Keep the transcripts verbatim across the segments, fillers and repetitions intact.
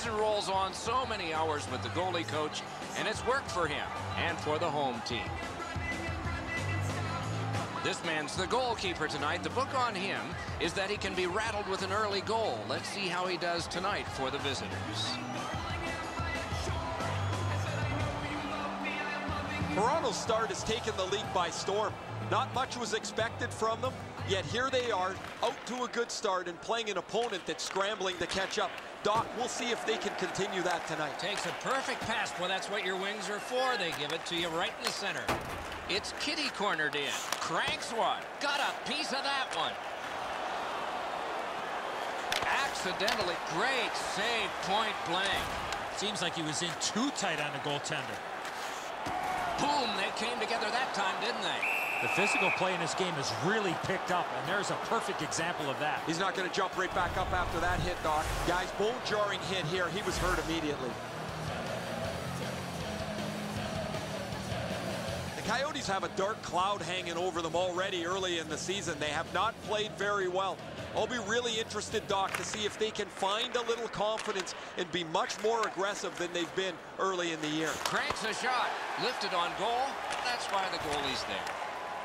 season rolls on, so many hours with the goalie coach, and it's worked for him and for the home team. This man's the goalkeeper tonight. The book on him is that he can be rattled with an early goal. Let's see how he does tonight for the visitors. Toronto's start has taken the league by storm. Not much was expected from them, yet here they are, out to a good start and playing an opponent that's scrambling to catch up. Doc, we'll see if they can continue that tonight. Takes a perfect pass. Well, that's what your wings are for. They give it to you right in the center. It's Kitty cornered in. Cranks one. Got a piece of that one. Accidentally, great save, point blank. Seems like he was in too tight on the goaltender. Boom, they came together that time, didn't they? The physical play in this game has really picked up, and there's a perfect example of that. He's not going to jump right back up after that hit, Doc. Guys, bone-jarring hit here. He was hurt immediately. The Coyotes have a dark cloud hanging over them already early in the season. They have not played very well. I'll be really interested, Doc, to see if they can find a little confidence and be much more aggressive than they've been early in the year. Cranks a shot. Lifted on goal. That's why the goalie's there.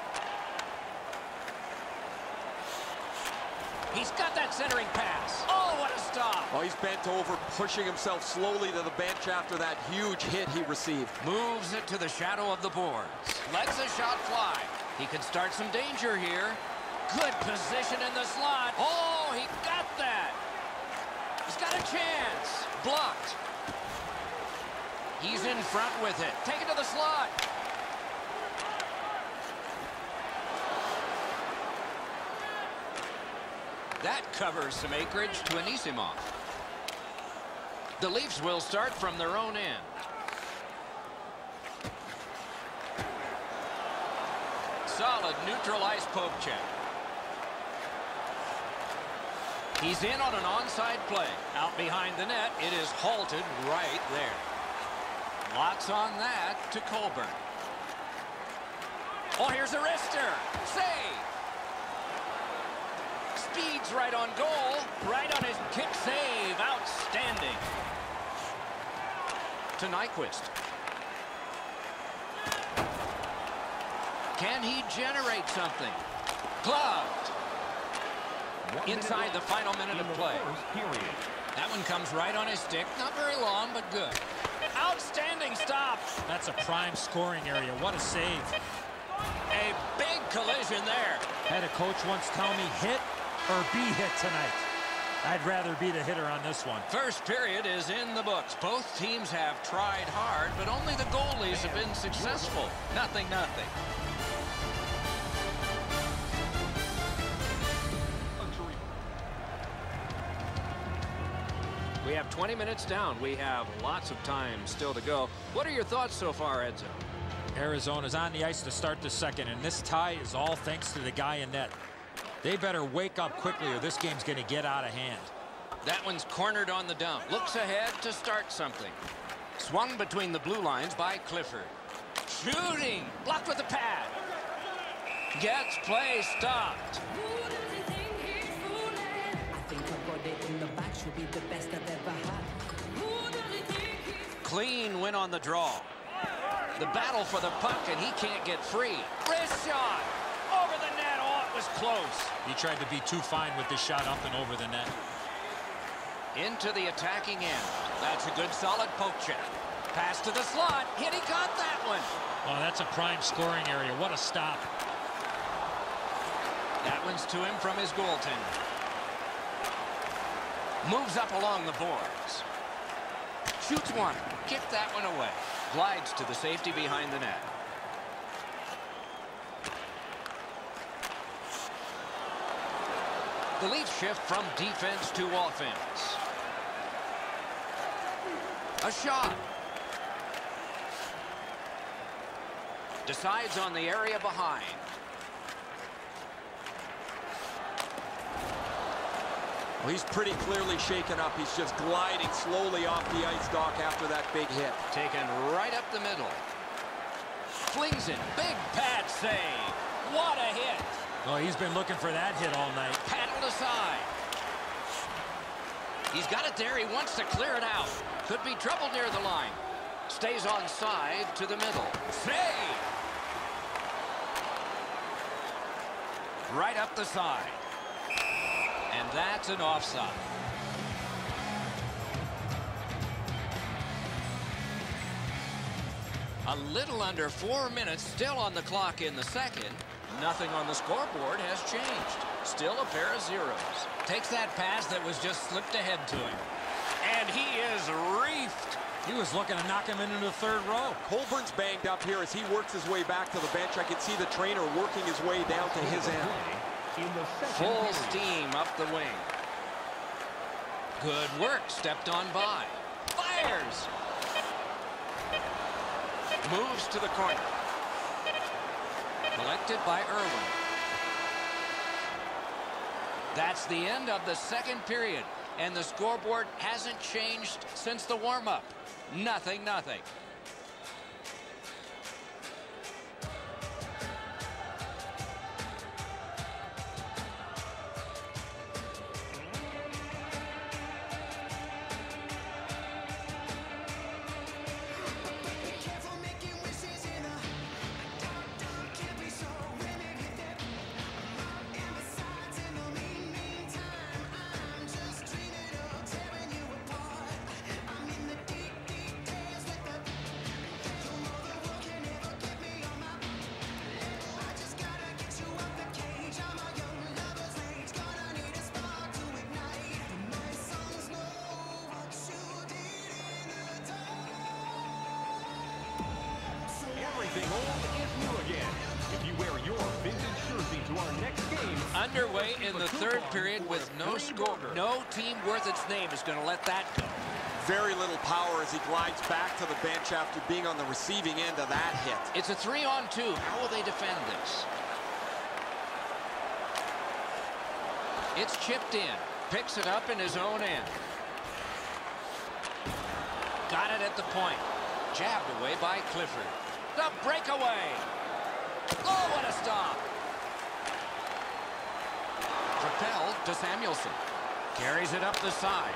He's got that centering pass. Oh, what a stop. Oh, he's bent over, pushing himself slowly to the bench after that huge hit he received. Moves it to the shadow of the boards. Lets a shot fly. He could start some danger here. Good position in the slot. Oh, he got that. He's got a chance. Blocked. He's in front with it. Take it to the slot. That covers some acreage to Anisimov. The Leafs will start from their own end. Solid neutral ice poke check. He's in on an onside play. Out behind the net, it is halted right there. Lots on that to Colburn. Oh, here's a wrister. Save. Speeds right on goal. Right on his kick save. Outstanding. To Nyquist. Can he generate something? Gloved. Inside the final minute of play. That one comes right on his stick. Not very long, but good. Outstanding stop. That's a prime scoring area. What a save. A big collision there. Had a coach once tell me, hit or be hit tonight. I'd rather be the hitter on this one. First period is in the books. Both teams have tried hard, but only the goalies have been successful. Nothing, nothing. We have twenty minutes down. We have lots of time still to go. What are your thoughts so far, Edzo? Arizona's on the ice to start the second, and this tie is all thanks to the guy in net. They better wake up quickly or this game's going to get out of hand. That one's cornered on the dump. Looks ahead to start something. Swung between the blue lines by Clifford. Shooting. Blocked with the pad. Gets play stopped. Clean win on the draw. The battle for the puck, and he can't get free. Wrist shot. Over the net. Oh, it was close. He tried to be too fine with this shot up and over the net. Into the attacking end. That's a good solid poke check. Pass to the slot. Hit, he got that one. Oh, that's a prime scoring area. What a stop. That one's to him from his goaltender. Moves up along the boards. Shoots one. Kick that one away. Glides to the safety behind the net. The Leafs shift from defense to offense. A shot. Decides on the area behind. Well, he's pretty clearly shaken up. He's just gliding slowly off the ice, Doc, after that big hit. Taken right up the middle. Flings it. Big pad save. What a hit. Oh, he's been looking for that hit all night. Paddled aside. He's got it there. He wants to clear it out. Could be trouble near the line. Stays on side to the middle. Save! Right up the side. And that's an offside. A little under four minutes still on the clock in the second. Nothing on the scoreboard has changed. Still a pair of zeros. Takes that pass that was just slipped ahead to him. And he is reefed. He was looking to knock him into the third row. Colburn's banged up here as he works his way back to the bench. I can see the trainer working his way down to his end. Full steam up the wing. Good work. Stepped on by. Fires. Moves to the corner. Collected by Irwin. That's the end of the second period. And the scoreboard hasn't changed since the warm-up. Nothing, nothing. Underway in the third period with no score. No team worth its name is going to let that go. Very little power as he glides back to the bench after being on the receiving end of that hit. It's a three on two. How will they defend this? It's chipped in. Picks it up in his own end. Got it at the point. Jabbed away by Clifford. The breakaway. Oh, what a stop. Propelled to Samuelson. Carries it up the side.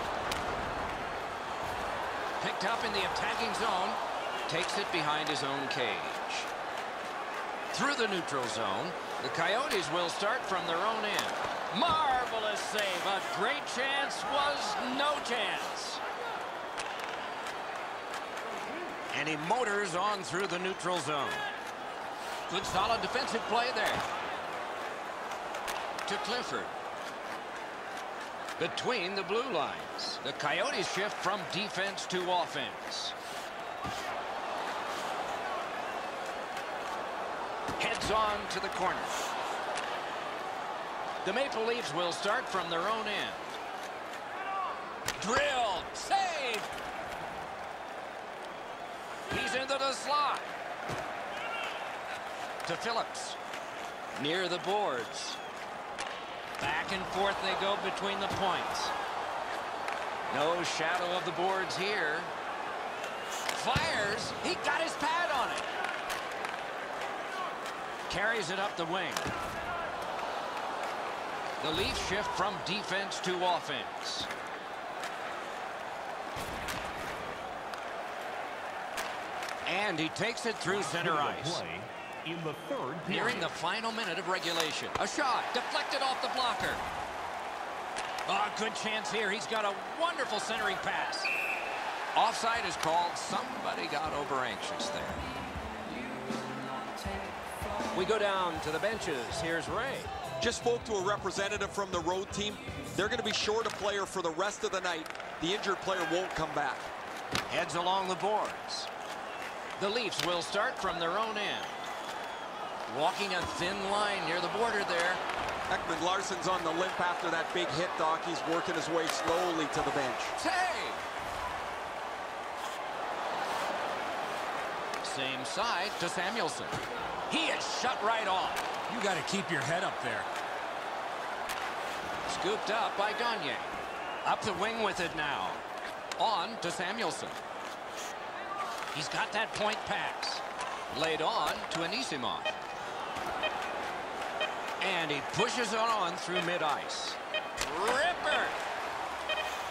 Picked up in the attacking zone. Takes it behind his own cage. Through the neutral zone. The Coyotes will start from their own end. Marvelous save. A great chance was no chance. And he motors on through the neutral zone. Good solid defensive play there. To Clifford. Between the blue lines. The Coyotes shift from defense to offense. Heads on to the corner. The Maple Leafs will start from their own end. Drilled. Save. He's into the slot. To Phillips. Near the boards. Back and forth they go between the points. No shadow of the boards here. Fires. He got his pad on it. Carries it up the wing. The Leafs shift from defense to offense. And he takes it through center ice. In the third period. Nearing the final minute of regulation. A shot deflected off the blocker. Oh, good chance here. He's got a wonderful centering pass. Offside is called. Somebody got over anxious there. We go down to the benches. Here's Ray. Just spoke to a representative from the road team. They're going to be short a player for the rest of the night. The injured player won't come back. Heads along the boards. The Leafs will start from their own end. Walking a thin line near the border there. Ekman Larsson's on the limp after that big hit, Doc. He's working his way slowly to the bench. Save! Same side to Samuelson. He is shut right off. You got to keep your head up there. Scooped up by Gagne. Up the wing with it now. On to Samuelson. He's got that point pass. Laid on to Anisimov. And he pushes on through mid-ice. Ripper!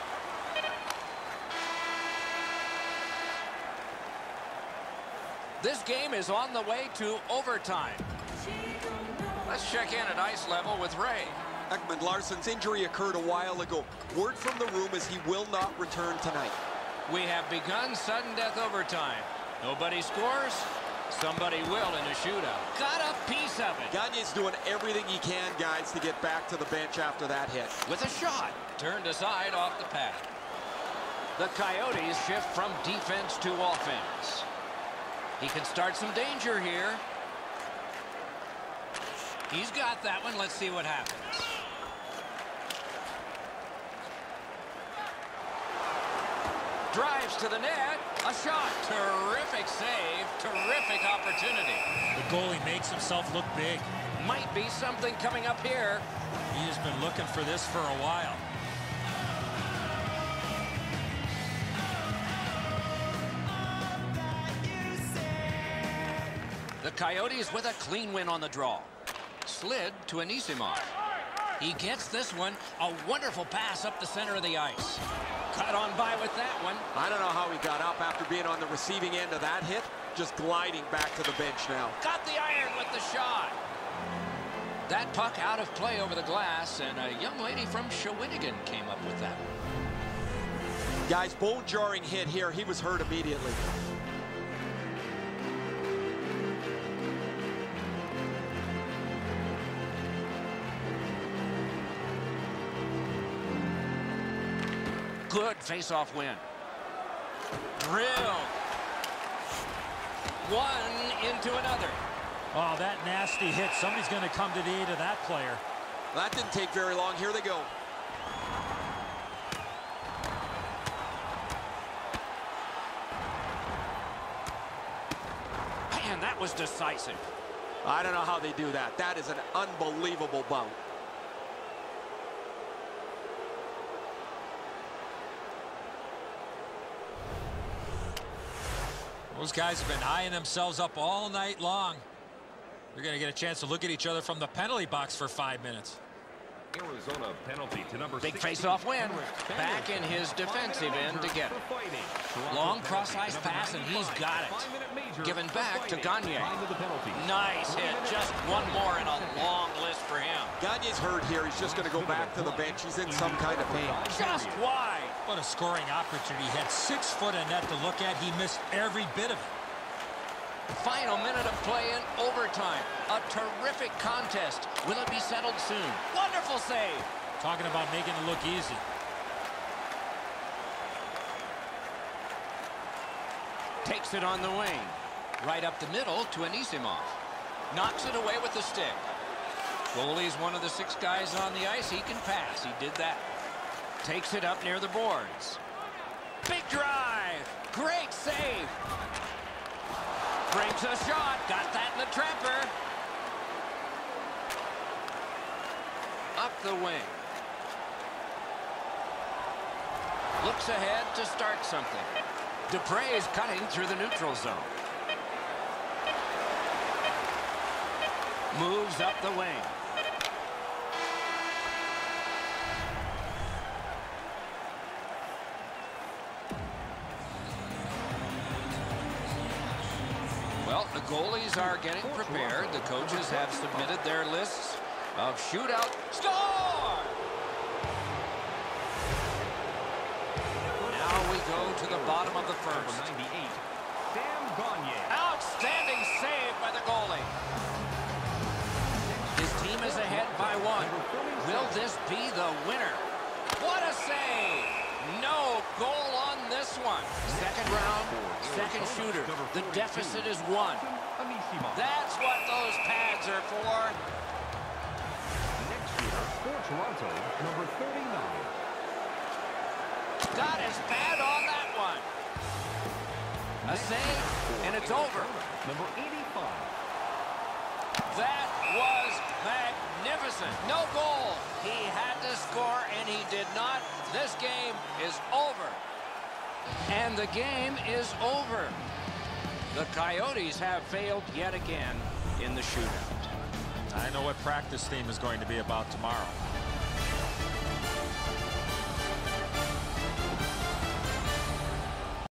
This game is on the way to overtime. Let's check in at ice level with Ray. Ekman Larsson's injury occurred a while ago. Word from the room is he will not return tonight. We have begun sudden death overtime. Nobody scores. Somebody will in a shootout. Got a piece of it. Gagne's doing everything he can, guys, to get back to the bench after that hit. With a shot. Turned aside off the pad. The Coyotes shift from defense to offense. He can start some danger here. He's got that one. Let's see what happens. Drives to the net. A shot. Terrific save. Terrific opportunity. The goalie makes himself look big. Might be something coming up here. He has been looking for this for a while. The Coyotes with a clean win on the draw. Slid to Anisimov. He gets this one. A wonderful pass up the center of the ice. Cut on by with that one. I don't know how he got up after being on the receiving end of that hit. Just gliding back to the bench now. Got the iron with the shot. That puck out of play over the glass, and a young lady from Shawinigan came up with that. Guys, bone-jarring hit here. He was hurt immediately. Good face-off win. Drill. One into another. Oh, that nasty hit. Somebody's going to come to the aid of that player. That didn't take very long. Here they go. Man, that was decisive. I don't know how they do that. That is an unbelievable bounce. Those guys have been eyeing themselves up all night long. They're going to get a chance to look at each other from the penalty box for five minutes. Arizona penalty to number Big face-off win. Back in his defensive end to get it. Long cross-ice pass, and he's got it. Given back to Gagne. Nice hit. Just one more in a long list for him. Gagne's hurt here. He's just going to go back to the bench. He's in some kind of pain. Just wide. What a scoring opportunity. He had six foot of net to look at. He missed every bit of it. Final minute of play in overtime. A terrific contest. Will it be settled soon? Wonderful save. Talking about making it look easy. Takes it on the wing. Right up the middle to Anisimov. Knocks it away with the stick. Goalie's one of the six guys on the ice. He can pass. He did that. Takes it up near the boards. Big drive. Great save. Brings a shot. Got that in the trapper. Up the wing. Looks ahead to start something. Dupre is cutting through the neutral zone. Moves up the wing. Well, the goalies are getting prepared. The coaches have submitted their lists of shootout. Score! Now we go to the bottom of the first. ninety-eight, Sam Gagne. Outstanding save by the goalie. His team is ahead by one. Will this be the winner? What a save! No goal on this one. Second round, second shooter. The deficit is one. That's what those pads are for. Next shooter for Toronto, number thirty-nine. Got his pad on that one. A save, and it's over. Number eighty-five. That was magnificent. No goal. He had to score, and he did not. This game is over. And the game is over. The Coyotes have failed yet again in the shootout. I know what practice theme is going to be about tomorrow.